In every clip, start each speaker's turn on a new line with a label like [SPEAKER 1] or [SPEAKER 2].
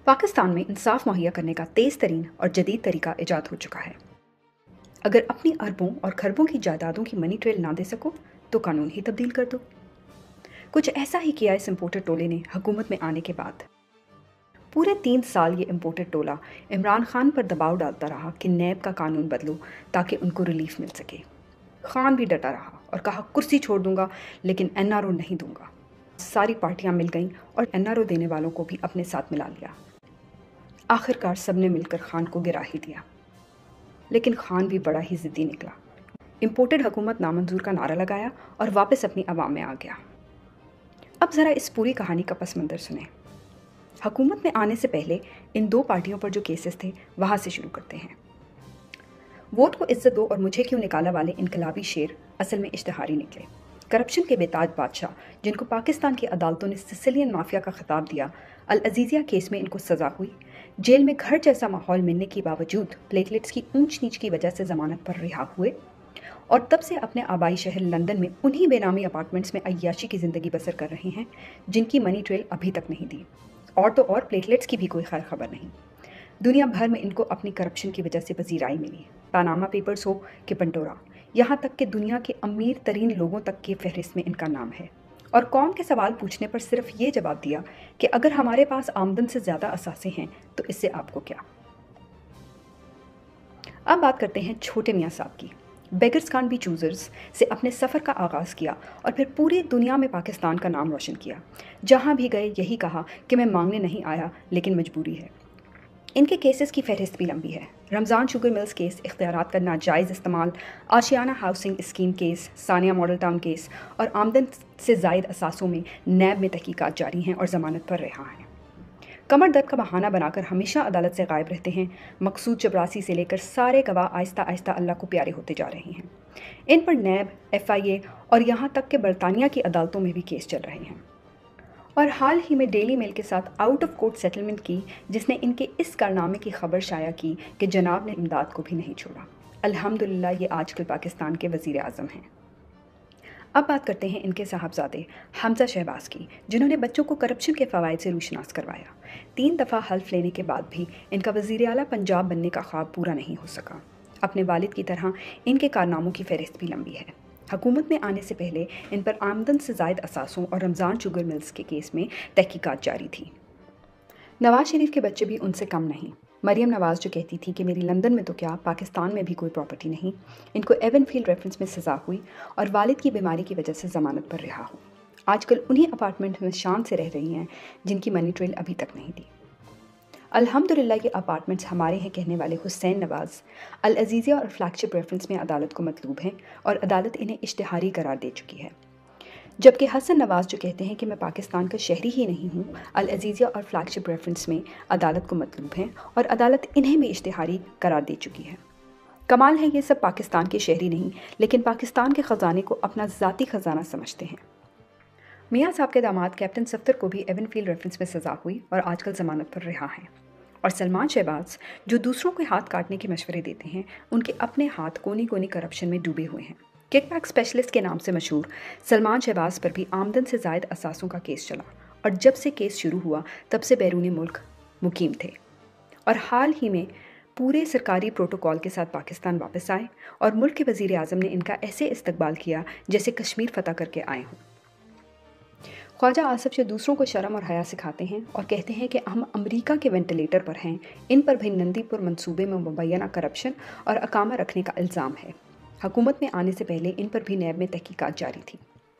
[SPEAKER 1] पाकिस्तान में इंसाफ मुहैया करने का तेज़ तरीन और जदीद तरीका ईजाद हो चुका है। अगर अपनी अरबों और खरबों की जायदादों की मनी ट्रेल ना दे सको तो कानून ही तब्दील कर दो। कुछ ऐसा ही किया इस इम्पोर्टेड टोले ने हुकूमत में आने के बाद। पूरे 3 साल ये इम्पोर्टेड टोला इमरान खान पर दबाव डालता रहा कि नैब का कानून बदलो ताकि उनको रिलीफ मिल सके। खान भी डटा रहा और कहा कुर्सी छोड़ दूंगा लेकिन एनआरओ नहीं दूंगा। सारी पार्टियां मिल गईं और एनआरओ देने वालों को भी अपने साथ मिला लिया। आखिरकार सबने मिलकर खान को गिरा ही दिया, लेकिन खान भी बड़ा ही ज़िद्दी निकला। इम्पोर्टेड हुकूमत नामंजूर का नारा लगाया और वापस अपनी आवाम में आ गया। अब ज़रा इस पूरी कहानी का पस मंज़र सुने। हुकूमत में आने से पहले इन 2 पार्टियों पर जो केसेस थे वहाँ से शुरू करते हैं। वोट को इज्जत दो और मुझे क्यों निकाला वाले इनकलाबी शेर असल में इश्तिहारी निकले। करप्शन के बेताज बादशाह जिनको पाकिस्तान की अदालतों ने सिसिलियन माफिया का खिताब दिया, अल अजीज़िया केस में इनको सज़ा हुई। जेल में घर जैसा माहौल मिलने के बावजूद प्लेटलेट्स की ऊंच नीच की वजह से ज़मानत पर रिहा हुए और तब से अपने आबाई शहर लंदन में उन्हीं बेनामी अपार्टमेंट्स में अय्याशी की ज़िंदगी बसर कर रहे हैं जिनकी मनी ट्रेल अभी तक नहीं दी। और तो और प्लेटलेट्स की भी कोई खैर खबर नहीं। दुनिया भर में इनको अपनी करप्शन की वजह से वज़ीराई मिली, पनामा पेपर्स हो कि पंडोरा, यहाँ तक कि दुनिया के अमीर तरीन लोगों तक की फहरिस्त में इनका नाम है। और कौम के सवाल पूछने पर सिर्फ ये जवाब दिया कि अगर हमारे पास आमदन से ज़्यादा असासे हैं तो इससे आपको क्या। अब बात करते हैं छोटे मियाँ साहब की। बेगर्स कांट बी चूज़र्स से अपने सफ़र का आगाज़ किया और फिर पूरी दुनिया में पाकिस्तान का नाम रोशन किया। जहाँ भी गए यही कहा कि मैं मांगने नहीं आया लेकिन मजबूरी है। इनके केसेस की फहरिस्त भी लंबी है। रमज़ान शुगर मिल्स केस, इख्तियारात का नाजायज़ इस्तेमाल, आशियाना हाउसिंग स्कीम केस, सानिया मॉडल टाउन केस और आमदन से ज़ायद असासों में नैब में तहकीकात जारी हैं और ज़मानत पर रिहा हैं। कमर दर्द का बहाना बनाकर हमेशा अदालत से गायब रहते हैं। मकसूद चपरासी से लेकर सारे गवाह आहिस्ता आहिस्ता अल्लाह को प्यारे होते जा रहे हैं। इन पर नैब, FIA और यहाँ तक कि बरतानिया की अदालतों में भी केस चल रहे हैं। और हाल ही में डेली मेल के साथ आउट ऑफ कोर्ट सेटलमेंट की जिसने इनके इस कारनामे की खबर शाया की कि जनाब ने इमदाद को भी नहीं छोड़ा। अल्हम्दुलिल्लाह ये आजकल पाकिस्तान के वज़ीर आज़म हैं। अब बात करते हैं इनके साहबजादे हमजा शहबाज की, जिन्होंने बच्चों को करप्शन के फ़वाइद से रूशनास करवाया। 3 दफ़ा हल्फ लेने के बाद भी इनका वज़ीर आला पंजाब बनने का ख्वाब पूरा नहीं हो सका। अपने वालिद की तरह इनके कारनामों की फहरिस्त भी लंबी है। हुकूमत में आने से पहले इन पर आमदन से ज़ायद असासों और रमज़ान शुगर मिल्स के केस में तहकीकात जारी थी। नवाज शरीफ के बच्चे भी उनसे कम नहीं। मरियम नवाज जो कहती थी कि मेरी लंदन में तो क्या पाकिस्तान में भी कोई प्रॉपर्टी नहीं, इनको एवनफील्ड रेफरेंस में सज़ा हुई और वालिद की बीमारी की वजह से ज़मानत पर रिहा हो। आजकल उन्हीं अपार्टमेंट में शान से रह रही हैं जिनकी मनी ट्रेल अभी तक नहीं दी। अल्हम्दुलिल्लाह ये अपार्टमेंट्स हमारे हैं कहने वाले हुसैन नवाज़ अल अजीज़िया और फ्लैगशिप रेफरेंस में अदालत को मतलूब हैं और अदालत इन्हें इश्तिहारी करार दे चुकी है। जबकि हसन नवाज़ जो कहते हैं कि मैं पाकिस्तान का शहरी ही नहीं हूँ, अल अजीज़िया और फ्लैगशिप रेफरेंस में अदालत को मतलूब हैं और अदालत इन्हें भी इश्तिहारी करार दे चुकी है। कमाल है ये सब पाकिस्तान के शहरी नहीं लेकिन पाकिस्तान के ख़जाने को अपना ज़ाती ख़जाना समझते हैं। मियाँ साहब के दामाद कैप्टन सफ्तर को भी एवनफील्ड रेफरेंस में सज़ा हुई और आजकल ज़मानत पर रिहा हैं। और सलमान शहबाज जो दूसरों के हाथ काटने के मशवरे देते हैं, उनके अपने हाथ कोनी कोनी करप्शन में डूबे हुए हैं। किकबैक स्पेशलिस्ट के नाम से मशहूर सलमान शहबाज पर भी आमदन से ज़ायद असासों का केस चला और जब से केस शुरू हुआ तब से बैरूनी मुल्क मुकीम थे और हाल ही में पूरे सरकारी प्रोटोकॉल के साथ पाकिस्तान वापस आए और मुल्क के वज़ीर आज़म ने इनका ऐसे इस्तकबाल किया जैसे कश्मीर फ़तह करके आए हों। ख्वाजा आसिफ जो दूसरों को शर्म और हया सिखाते हैं और कहते हैं कि हम अमेरिका के वेंटिलेटर पर हैं, इन पर भी नंदीपुर मंसूबे में मुबैना करप्शन और अकामा रखने का इल्ज़ाम है। हुकूमत में आने से पहले इन पर भी नैब में तहकीकात जारी थी।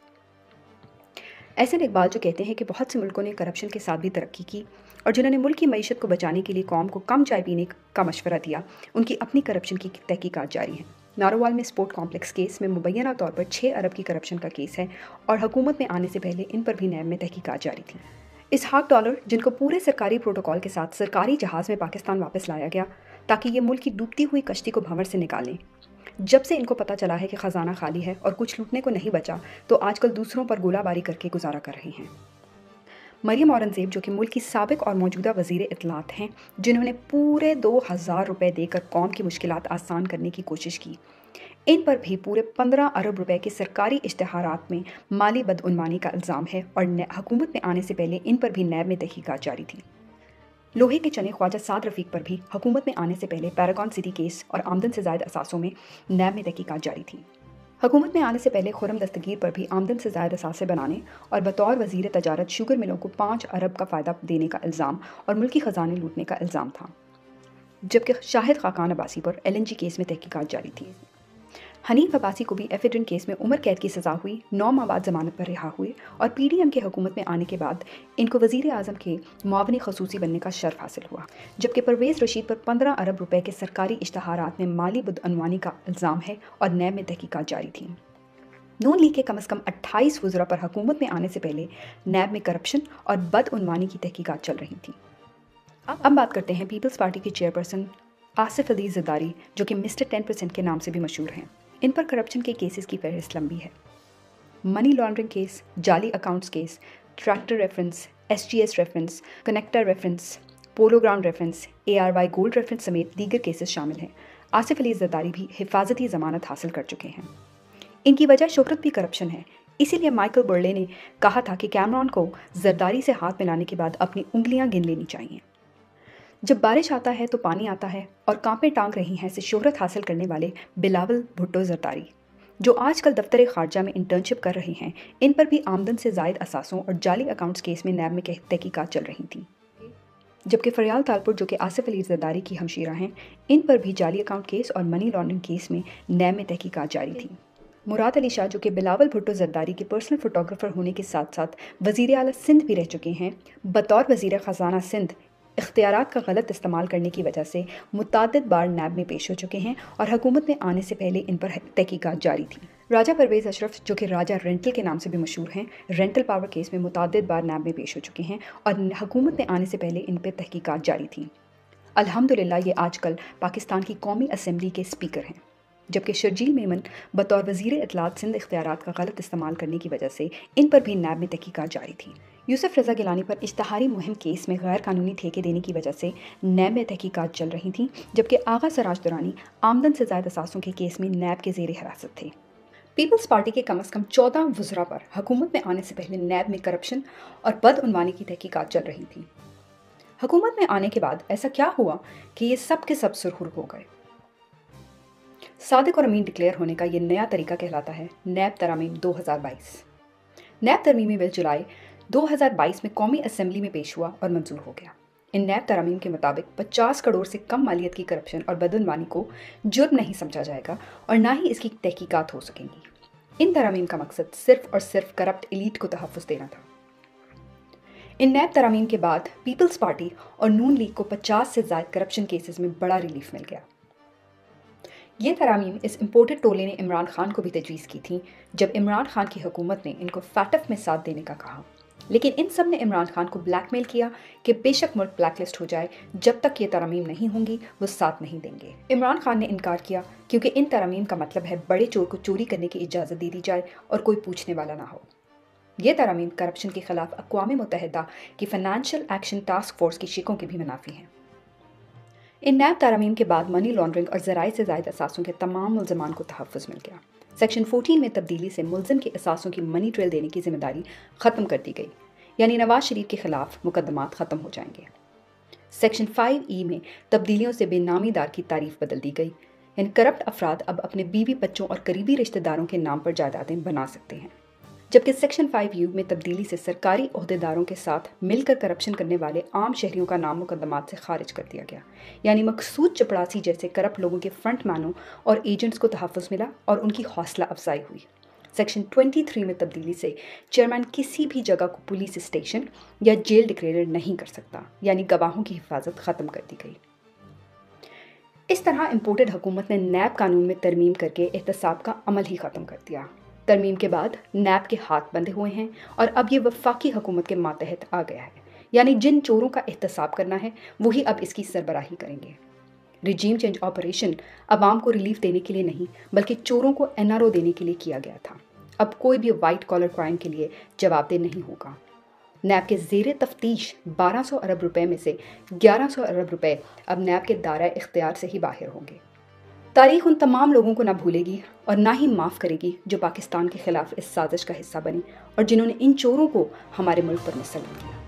[SPEAKER 1] एहसन इकबाल जो कहते हैं कि बहुत से मुल्कों ने करप्शन के साथ भी तरक्की की और जिन्होंने मुल्क की मईशत को बचाने के लिए कौम को कम चाय पीने का मशवरा दिया, उनकी अपनी करप्शन की तहकीकात जारी है। नारोवाल में स्पोर्ट कॉम्प्लेक्स केस में मुबैना तौर पर 6 अरब की करप्शन का केस है और हुकूमत में आने से पहले इन पर भी नैब में तहकीकात जारी थी। इसहाक डॉलर जिनको पूरे सरकारी प्रोटोकॉल के साथ सरकारी जहाज़ में पाकिस्तान वापस लाया गया ताकि ये मुल्क की डूबती हुई कश्ती को भंवर से निकालें। जब से इनको पता चला है कि ख़जाना खाली है और कुछ लूटने को नहीं बचा तो आजकल दूसरों पर गोलाबारी करके गुजारा कर रही हैं। मरियम औरंगज़ेब जो कि मुल्क की साबिक और मौजूदा वज़ीर इत्तलात हैं, जिन्होंने पूरे 2000 रुपये देकर कौम की मुश्किलात आसान करने की कोशिश की, इन पर भी पूरे 15 अरब रुपए के सरकारी इश्तिहारात में माली बदउनवानी का इल्ज़ाम है और हुकूमत में आने से पहले इन पर भी नैब में तहकीकात जारी थी। लोहे के चने ख्वाजा साद रफ़ीक पर भी हुकूमत में आने से पहले पैरागॉन सिटी केस और आमदन से ज़ायद असासों में नैब में तहकीकात जारी थी। हुकूमत में आने से पहले खुर्रम दस्तगीर पर भी आमदन से ज़ायद असासे बनाने और बतौर वज़ीर तजारत शुगर मिलों को 5 अरब का फ़ायदा देने का इल्ज़ाम और मुल्की ख़जाने लूटने का इल्ज़ाम था, जबकि शाहिद खाकान अब्बासी पर LNG केस में तहकीकात जारी थी। हनीफ अब्बासी को भी एफिड्रिन केस में उम्र कैद की सज़ा हुई, 9 माह बाद ज़मानत पर रिहा हुए और PDM के हुकूमत में आने के बाद इनको वज़ीर आज़म के मुआविन ख़ुसूसी बनने का शर्फ हासिल हुआ, जबकि परवेज़ रशीद पर 15 अरब रुपए के सरकारी इश्तहारात में माली बदअनवानी का इल्ज़ाम है और नैब में तहकीकात जारी थी। नून लीग के कम अज़ कम 28 वज़रा पर हुकूमत में आने से पहले नैब में करप्शन और बदअनवानी की तहकीकात चल रही थी। अब बात करते हैं पीपल्स पार्टी के चेयरपर्सन आसिफ अली ज़रदारी, जो कि मिस्टर 10% के नाम से भी मशहूर हैं। इन पर करप्शन के केसेस की फहरिस्त लंबी है। मनी लॉन्ड्रिंग केस, जाली accounts case, tractor reference, SGS reference, connector reference, polo ground reference, ARY gold reference समेत दीगर केसेस शामिल हैं। आसिफ अली ज़रदारी भी हिफाजती ज़मानत हासिल कर चुके हैं। इनकी वजह शोहरत भी करप्शन है। इसीलिए माइकल बुर्ले ने कहा था कि कैमरॉन को ज़रदारी से हाथ मिलाने के बाद अपनी उंगलियां गिन लेनी चाहिए। जब बारिश आता है तो पानी आता है और कांपे टांग रही हैं से शोहरत हासिल करने वाले बिलावल भुट्टो ज़रदारी, जो आजकल दफ्तर खारजा में इंटर्नशिप कर रहे हैं, इन पर भी आमदन से ज़ायद असासों और जाली अकाउंट्स केस में नैब में तहकीकात चल रही थी। जबकि फरियाल तालपुर, जो कि आसिफ अली ज़रदारी की हमशीरा हैं, इन पर भी जाली अकाउंट केस और मनी लॉन्ड्रिंग केस में नैब में तहकीकात जारी थी। मुराद अली शाह, जो कि बिलावल भुट्टो ज़रदारी के पर्सनल फोटोग्राफर होने के साथ साथ वज़ीर आला सिंध भी रह चुके हैं, बतौर वज़ीर ख़जाना सिंध इख्तियारात का गलत इस्तेमाल करने की वजह से मुतअद्दिद बार नैब में पेश हो चुके हैं और हुकूमत में आने से पहले इन पर तहकीकात जारी थी। राजा परवेज़ अशरफ, जो कि राजा रेंटल के नाम से भी मशहूर हैं, रेंटल पावर केस में मुतअद्दिद बार नैब में पेश हो चुके हैं और हुकूमत में आने से पहले इन पर तहकीकात जारी थी। अल्हम्दुलिल्लाह ये आजकल पाकिस्तान की कौमी असम्बली के स्पीकर हैं, जबकि शर्जील मेमन बतौर वज़ीर इत्तलात सिंध इख्तियारात का गलत इस्तेमाल करने की वजह से इन पर भी नैब में तहकीकात जारी थी। यूसुफ रज़ा गिलानी पर इश्तहारी मुहिम केस में गैर कानूनी ठेके देने की वजह से नैब में तहकीकात चल रही थी, जबकि आगा सराज दुरानी आमदन से ज़ायद असासों के केस में नैब के ज़ेर हिरासत थे। पीपल्स पार्टी के कम अज़ कम 14 वज़रा पर हुकूमत में आने से पहले नैब में करप्शन और बदअनवानी की तहकीकात चल रही थी। हुकूमत में आने के बाद ऐसा क्या हुआ कि ये सब के सब सुरखुर हो गए? सादिक और अमीन डिक्लेयर होने का ये नया तरीका कहलाता है नैब तरमीम 2022। नैब तरमीमी बिल जुलाई 2022 में कौमी असम्बली में पेश हुआ और मंजूर हो गया। इन नैब तरमीम के मुताबिक 50 करोड़ से कम मालियत की करप्शन और बदअनवानी को जुर्म नहीं समझा जाएगा और ना ही इसकी तहकीकात हो सकेंगी। इन तरमीम का मकसद सिर्फ और सिर्फ करप्ट एलीट को तहफ़्फ़ुज़ देना था। इन नैब तरमीम के बाद पीपल्स पार्टी और नून लीग को 50 से ज़ायद करप्शन केसेस में बड़ा रिलीफ मिल गया। ये तरामीम इस इम्पोर्टेड टोले ने इमरान खान को भी तजवीज़ की थी, जब इमरान खान की हुकूमत ने इनको फैटफ में साथ देने का कहा, लेकिन इन सब ने इमरान खान को ब्लैकमेल किया कि बेशक मुल्क ब्लैकलिस्ट हो जाए, जब तक ये तरामीम नहीं होंगी वो साथ नहीं देंगे। इमरान खान ने इनकार किया क्योंकि इन तरामीम का मतलब है बड़े चोर को चोरी करने की इजाज़त दे दी जाए और कोई पूछने वाला ना हो। ये तरामीम करप्शन के खिलाफ अक़वाम मुत्तहिदा की फाइनेंशियल एक्शन टास्क फोर्स की शिकों के भी मुनाफी हैं। इन नैब तरामीम के बाद मनी लॉन्ड्रिंग और ज़राए से ज़ायद असासों के तमाम मुल्ज़मान को तहफ़्फ़ुज़ मिल गया। सेक्शन 14 में तब्दीली से मुल्ज़िम के असासों की मनी ट्रेल देने की जिम्मेदारी ख़त्म कर दी गई, यानी नवाज शरीफ के खिलाफ मुकदमात ख़त्म हो जाएंगे। सेक्शन 5E में तब्दीलियों से बेनामीदार की तारीफ बदल दी गई, यानी करप्ट अफराद अब अपने बीवी बच्चों और करीबी रिश्तेदारों के नाम पर जायदादें बना सकते हैं, जबकि सेक्शन 5U में तब्दीली से सरकारी ओहदेदारों के साथ मिलकर करप्शन करने वाले आम शहरियों का नाम मुकदमात से खारिज कर दिया गया, यानी मकसूद चपड़ासी जैसे करप्ट लोगों के फ्रंट मैनों और एजेंट्स को तहफ़्फ़ुज़ मिला और उनकी हौसला अफजाई हुई। सेक्शन 23 में तब्दीली से चेयरमैन किसी भी जगह को पुलिस स्टेशन या जेल डिक्लेयर नहीं कर सकता, यानी गवाहों की हिफाजत ख़त्म कर दी गई। इस तरह इम्पोर्टेड हुकूमत ने नैब कानून में तरमीम करके एहतसाब का अमल ही ख़त्म कर दिया। तरमीम के बाद नैब के हाथ बंधे हुए हैं और अब ये वफाकी हुकूमत के मातहत आ गया है, यानी जिन चोरों का एहतसाब करना है वही अब इसकी सरबराही करेंगे। रिजीम चेंज ऑपरेशन अवाम को रिलीफ देने के लिए नहीं, बल्कि चोरों को NRO देने के लिए किया गया था। अब कोई भी वाइट कॉलर क्राइम के लिए जवाबदेह नहीं होगा। नैब के ज़ेर तफ्तीश 1200 अरब रुपए में से 1100 अरब रुपए अब नैब के दायरा इख्तियार से ही बाहर होंगे। तारीख उन तमाम लोगों को ना भूलेगी और ना ही माफ़ करेगी जो पाकिस्तान के खिलाफ इस साजिश का हिस्सा बने और जिन्होंने इन चोरों को हमारे मुल्क पर मुसल्लम किया।